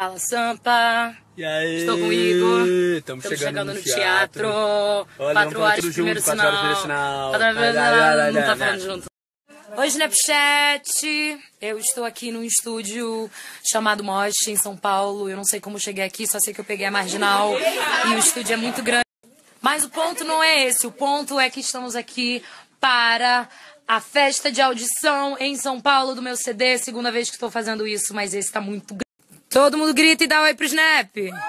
Fala, Sampa. E aí? Estou com o Igor. Estamos chegando no teatro. Olha, 4 horas primeiro sinal. 4 horas primeiro sinal. Não tá falando junto. Oi, Snapchat. Eu estou aqui num estúdio chamado Mosh, em São Paulo. Eu não sei como cheguei aqui, só sei que eu peguei a Marginal. E o estúdio é muito grande. Mas o ponto não é esse. O ponto é que estamos aqui para a festa de audição em São Paulo do meu CD. Segunda vez que estou fazendo isso, mas esse tá muito grande. Todo mundo grita e dá oi pro Snap.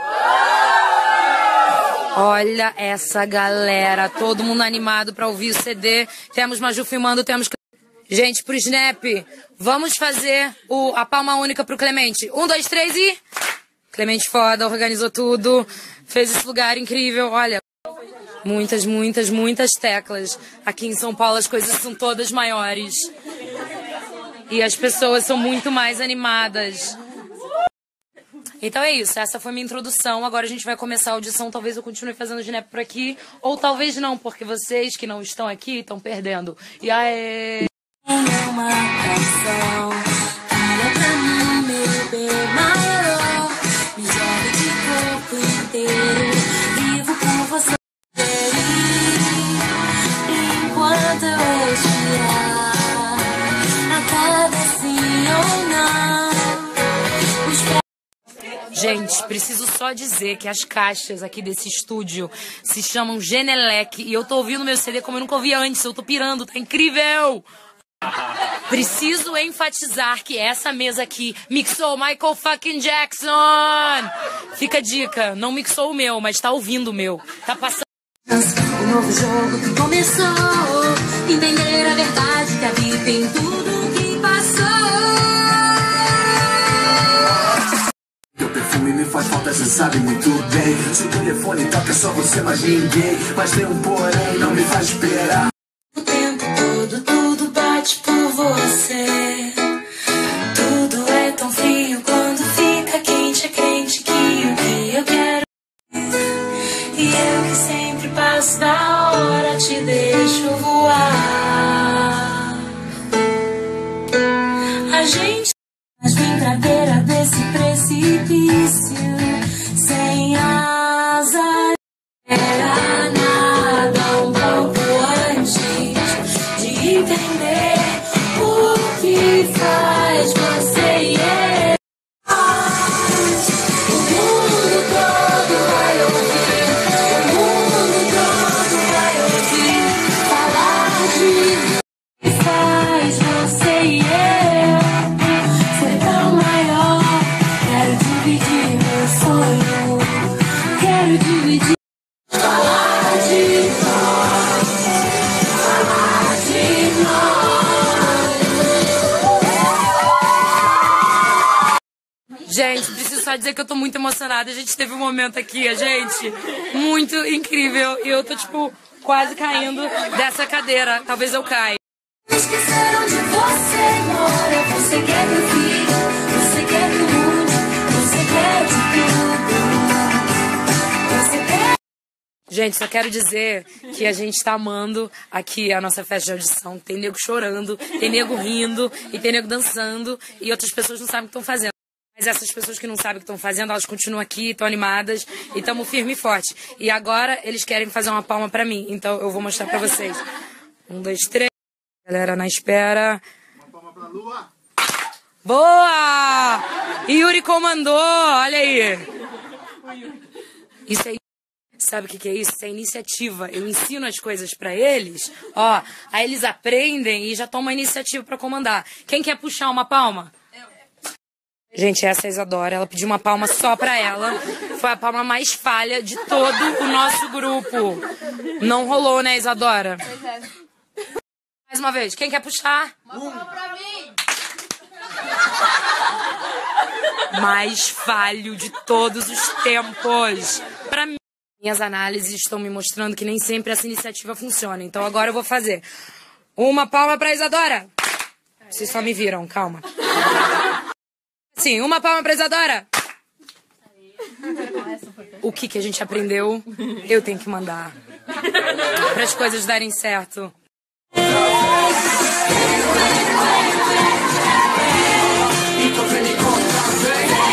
Olha essa galera, todo mundo animado pra ouvir o CD. Temos Maju filmando, temos... Gente, pro Snap, vamos fazer a palma única pro Clemente. 1, 2, 3 e... Clemente foda, organizou tudo, fez esse lugar incrível, olha. Muitas teclas. Aqui em São Paulo as coisas são todas maiores. E as pessoas são muito mais animadas. Então é isso, essa foi minha introdução. Agora a gente vai começar a audição. Talvez eu continue fazendo Snap por aqui, ou talvez não, porque vocês que não estão aqui estão perdendo. E aí... Uma canção, olha pra mim, meu bem maior. Me joga de corpo inteiro, vivo com você. Enquanto eu respirar, acaba sim ou não. Gente, preciso só dizer que as caixas aqui desse estúdio se chamam Genelec. E eu tô ouvindo meu CD como eu nunca ouvi antes. Eu tô pirando, tá incrível! Preciso enfatizar que essa mesa aqui mixou Michael fucking Jackson! Fica a dica, não mixou o meu, mas tá ouvindo o meu. Tá passando... O novo jogo começou. Entender a verdade que habita em tudo que passou. Me faz falta, cê sabe muito bem. Se o telefone toca é só você, mais ninguém. Mas tem um porém, não me faz esperar. O tempo todo, tudo bate por você. Tudo é tão frio quando fica quente. É crente que o que eu quero. E eu que sempre passo da hora, te deixo voar. A gente nas brincadeira desse precipício sem asa. Era nada um pouco antes de entender o que faz você e eu. O mundo todo vai ouvir, o mundo todo vai ouvir falar de que faz você e eu ser tão maior. Quero dividir meu sonho, quero dividir. Falar de nós, falar de nós. Gente, preciso só dizer que eu tô muito emocionada. A gente teve um momento aqui, a gente, muito incrível. E eu tô, tipo, quase caindo dessa cadeira. Talvez eu caia. Esqueceram de você, mora. Você quer meu filho, você quer que mude, você quer de tudo. Você quer... Gente, só quero dizer que a gente tá amando aqui a nossa festa de audição. Tem nego chorando, tem nego rindo, e tem nego dançando, e outras pessoas não sabem o que estão fazendo. Mas essas pessoas que não sabem o que estão fazendo, elas continuam aqui, estão animadas, e estamos firme e forte. E agora eles querem fazer uma palma pra mim, então eu vou mostrar pra vocês. 1, 2, 3. Galera na espera. Uma palma pra lua. Boa! Yuri comandou, olha aí. Isso aí. Sabe o que é isso? Isso é iniciativa. Eu ensino as coisas pra eles, ó, aí eles aprendem e já tomam a iniciativa pra comandar. Quem quer puxar uma palma? Gente, essa é a Isadora, ela pediu uma palma só pra ela. Foi a palma mais falha de todo o nosso grupo. Não rolou, né, Isadora? Pois é. Mais uma vez, quem quer puxar? Uma palma pra mim! Mais falho de todos os tempos. Pra mim. Minhas análises estão me mostrando que nem sempre essa iniciativa funciona. Então agora eu vou fazer. Uma palma pra Isadora. Vocês só me viram, calma. Sim, uma palma pra Isadora. O que a gente aprendeu, eu tenho que mandar. Para as coisas darem certo. Então vem me contar, vem.